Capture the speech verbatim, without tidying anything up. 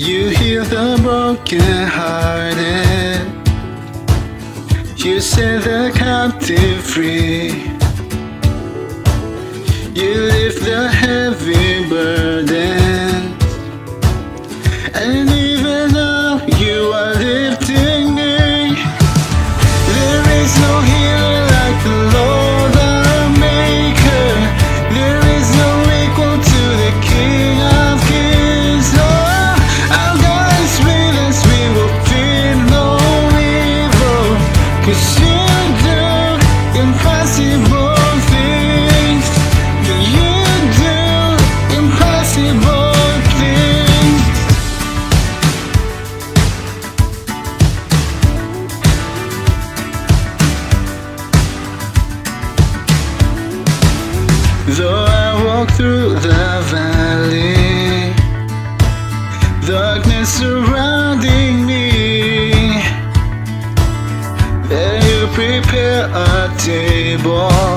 You heal the broken hearted. You set the captive free. You lift the heavy burden. And even now you are lifting me. There is no healer like the Lord our Maker. There is no equal to the King of Kings. Oh, our God is with us, we will fear no evil. 'Cause you do impossible things. You do impossible things. Though I walk through the valley, darkness surrounding me, there you prepare a table